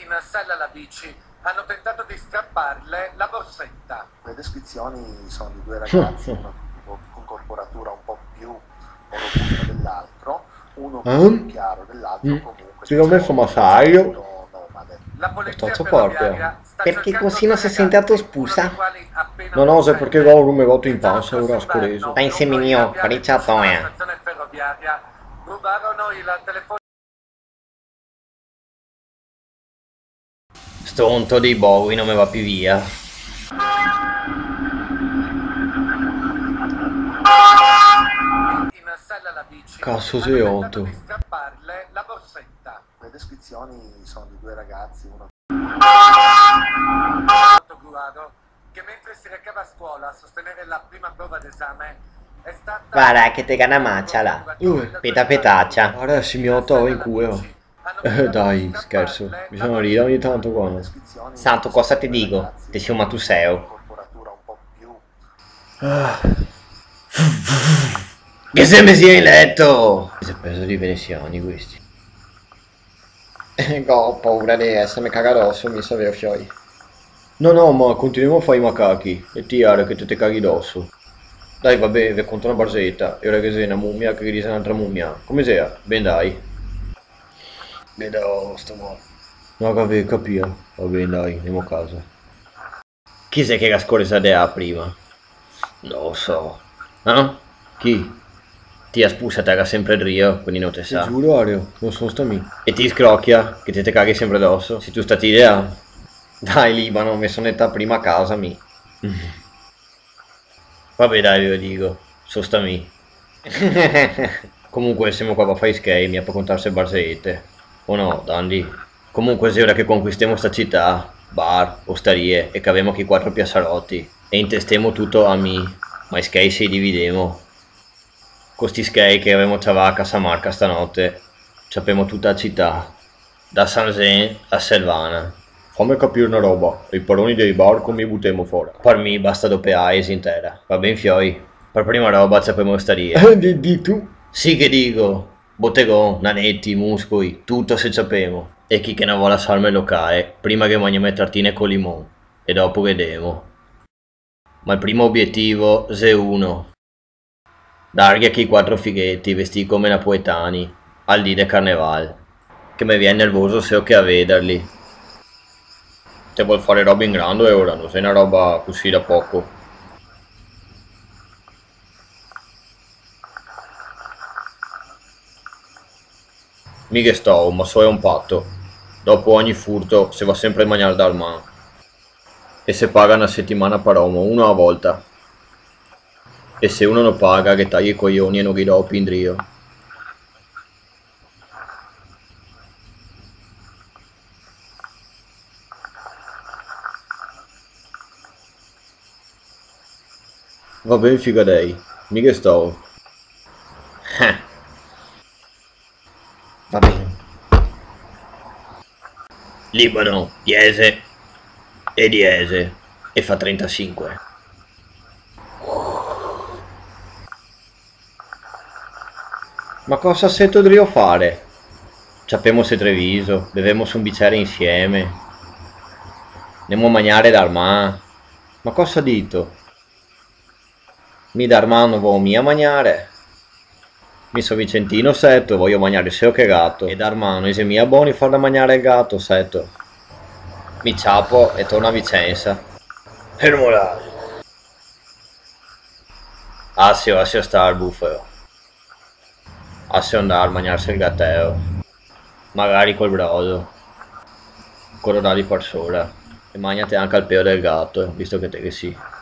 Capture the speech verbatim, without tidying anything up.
in sella alla bici hanno tentato di strapparle la borsetta. Le descrizioni sono di due ragazzi, uno con corporatura un po' più robusta dell'altro, uno più chiaro dell'altro, Mm. comunque Ti ho messo massaio. La polizia Sto ferroviaria sta Perché cercando così non due si sente a tua ragazzi, uno spusa? dei quali appena No, no, se un perché diciassette, ho rumevato in che panza, già lo ora scorso scoreso. inverno, Dai, lungo i seminio, viali ricciato, vicino alla eh. stazione ferroviaria, rubarono il telefono. Stonto dei Bowie non me va più via. In sella alla bici Cazzo, hanno sei tentato otto. di strapparle la borsetta. Le descrizioni sono di due ragazzi, uno Guado, che mentre si recava a scuola a sostenere la prima prova d'esame è stata... Guarda che te gana macciala. Uh, Peta petaccia. Ora si mi otto in culo. Eh, dai, scherzo. Bisogna ridere ogni tanto qua. descrizioni Santo, cosa ti dico? Ti sei un matuseo. corporatura un po' più Che sempre sia in letto! Si è preso di veneziani questi. Ho paura di essermi cagadosso, mi sapevo fioi. No, no, ma continuiamo a fare i macachi. E ti are che te te caghi dosso. Dai, vabbè, vi conto una barzetta. E ora che sei una mummia, che dice un'altra mummia. Come sei? Ben dai. Vedo sto mo. No, vabbè, capia. Va bene, dai, andiamo a casa. Chi sei che la scorsa dea prima? Non lo so. Eh? Chi? Ti ha spusata era sempre il rio, quindi non te Ti sa. giuro, Ario, non sono sta mi. E ti scrocchia, che te te caghi sempre addosso. Se tu stati idea. Dai Libano, mi sono netta prima a casa mi. Vabbè dai, ve lo dico. Sono sta mi. Comunque siamo qua per fare schemi, a per contarsi barzellette. O no, Dandy? Comunque se ora che conquistiamo sta città, bar, osterie, e che abbiamo qui quattro piazzarotti, e intestiamo tutto a mi, ma i skei si dividemo. Con sti skei che abbiamo ciavà a Casamarca stanotte, sappiamo tutta la città, da San Zen a Selvana. Fammi capire una roba. I paroni dei bar come li buttiamo fuori? Per me basta doppia Aes intera, va ben fioi. Per prima roba sappiamo osterie. Eh, di, di tu? Sì che dico, bottegò, nanetti, muscoli, tutto se sappiamo. E chi che non vuole salme locale, prima che mangiamo tartine con limone, e dopo vedremo. Ma il primo obiettivo è uno. Dargli a chi quattro fighetti vestiti come napoletani, al dì del carneval. Che mi viene nervoso se ho che a vederli. Te vuol fare roba in grande ora, non sei una roba così da poco. Mica sto, ma so è un patto. Dopo ogni furto si va sempre a mangiare dal man. E se paga una settimana per uomo, uno a volta. E se uno non paga, che tagli i coglioni e non gli do pindrio. Va bene, figa dei. Mica sto. Va bene. Libano, diese e diese e fa trentacinque. Ma cosa sento di fare? Sappiamo se Treviso, bevemo su un bicchiere insieme. Andiamo a mangiare dal man. Ma cosa dito? Mi dal man non voglio mia mangiare. Mi so Vicentino setto, voglio mangiare seo che gatto. E dal man non è mia buoni far da mangiare il gatto setto. Mi ciapo e torno a Vicenza. Fermo là. Assio, assio sta al bufalo. Assio andare a mangiarsi il gatteo. Magari col brodo. Quello da di per sola. E mangiate anche al peo del gatto, visto che te che sì.